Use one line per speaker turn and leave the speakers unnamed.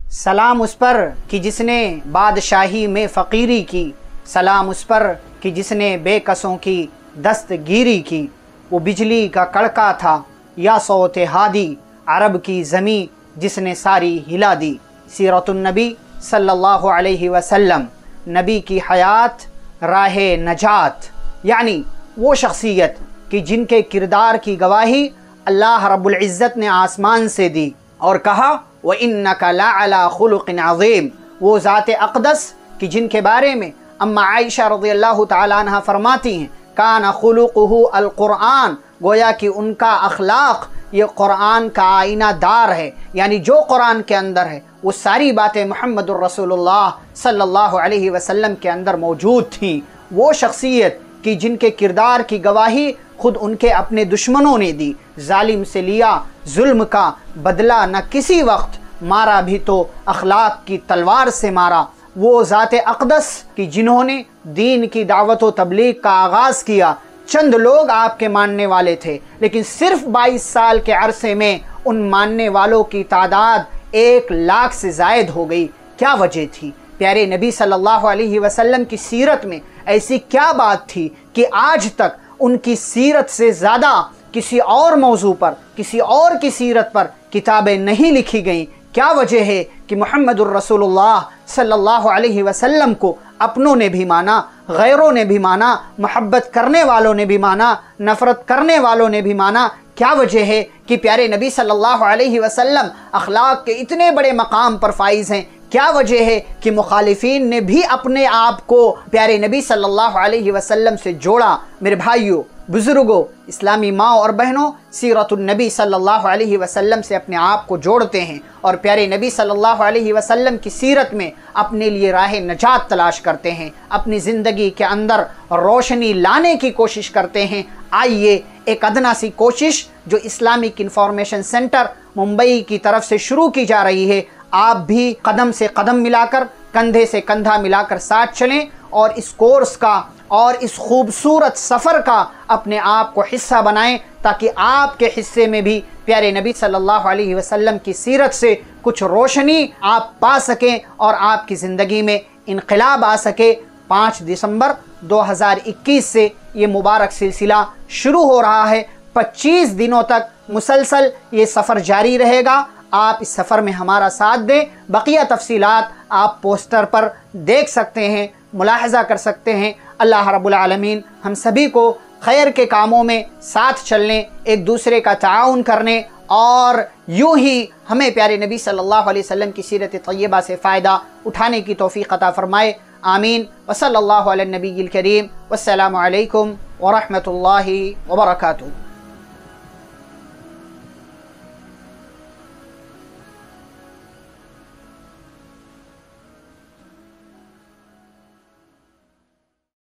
सलाम उस पर कि जिसने बादशाही में फ़कीरी की, सलाम उस पर कि जिसने बेकसों की दस्तगीरी की। वो बिजली का कड़का था या सौते हादी, अरब की ज़मी जिसने सारी हिला दी। सीरतुन्नबी सल्लल्लाहु अलैहि वसल्लम, नबी की हयात राहे नजात, यानी वो शख्सियत कि जिनके किरदार की गवाही अल्लाह रब्बुल इज़्ज़त ने आसमान से दी और कहा व इन्नका लअला खुलुक़िन अज़ीम। वो ज़ात अक़दस कि जिनके बारे में अम्मा आयशा रज़ियल्लाहु तआला अन्हा फरमाती हैं काना खुलुक़ुहु अल क़ुरआन, गोया कि उनका अखलाक ये क़ुरआन का आईना दार है, यानी जो क़ुरआन के अंदर है वो सारी बातें मुहम्मदुर रसूलुल्लाह सल्लल्लाहु अलैहि वसल्लम के अंदर मौजूद थीं। वो शख्सियत कि जिनके किरदार की गवाही खुद उनके अपने दुश्मनों ने दी। जालिम से लिया जुल्म का बदला न किसी वक्त, मारा भी तो अखलाक की तलवार से मारा। वो ज़ात अक़दस कि जिन्होंने दीन की दावत व तबलीग का आगाज़ किया। चंद लोग आपके मानने वाले थे, लेकिन सिर्फ 22 साल के अरसे में उन मानने वालों की तादाद 1 लाख से ज़ायद हो गई। क्या वजह थी? प्यारे नबी सल्लल्लाहु अलैहि वसल्लम की सीरत में ऐसी क्या बात थी कि आज तक उनकी सीरत से ज़्यादा किसी और मौजू पर, किसी और की सीरत पर किताबें नहीं लिखी गईं? क्या वजह है कि मुहम्मदुर रसूलुल्लाह सल्लल्लाहु अलैहि वसल्लम को अपनों ने भी माना, गैरों ने भी माना, मोहब्बत करने वालों ने भी माना, नफ़रत करने वालों ने भी माना? क्या वजह है कि प्यारे नबी सल्लल्लाहु अलैहि वसल्लम अखलाक के इतने बड़े मकाम पर फाइज हैं? क्या वजह है कि मुखालिफीन ने भी अपने आप को प्यारे नबी सल्लल्लाहु अलैहि वसल्लम से जोड़ा? मेरे भाइयों, बुज़ुर्गों, इस्लामी माँ और बहनों, सीरतुन्नबी सल्लल्लाहु अलैहि वसल्लम से अपने आप को जोड़ते हैं और प्यारे नबी सल्लल्लाहु अलैहि वसल्लम की सीरत में अपने लिए राह नजात तलाश करते हैं, अपनी ज़िंदगी के अंदर रोशनी लाने की कोशिश करते हैं। आइए एक अदना सी कोशिश जो इस्लामिक इंफॉर्मेशन सेंटर मुंबई की तरफ से शुरू की जा रही है, आप भी कदम से कदम मिलाकर, कंधे से कंधा मिलाकर साथ चलें और इस कोर्स का और इस खूबसूरत सफ़र का अपने आप को हिस्सा बनाएं, ताकि आपके हिस्से में भी प्यारे नबी सल्लल्लाहु अलैहि वसल्लम की सीरत से कुछ रोशनी आप पा सकें और आपकी ज़िंदगी में इनक़िलाब आ सके। 5 दिसंबर 2021 से ये मुबारक सिलसिला शुरू हो रहा है। 25 दिनों तक मुसलसल ये सफ़र जारी रहेगा। आप इस सफ़र में हमारा साथ दें। बकिया तफसीलात आप पोस्टर पर देख सकते हैं, मुलाहज़ा कर सकते हैं। अल्लाह रब्बुल आलमीन हम सभी को खैर के कामों में साथ चलने, एक दूसरे का ताउन करने और यूँ ही हमें प्यारे नबी सल्लल्लाहु अलैहि वसल्लम की सीरत तय्यबा से फ़ायदा उठाने की तौफ़ीक़ अता फ़रमाए। आमीन। व सल्लल्लाहु अला नबीयिल करीम। वस्सलामु अलैकुम व रहमतुल्लाहि व बरकातुहू।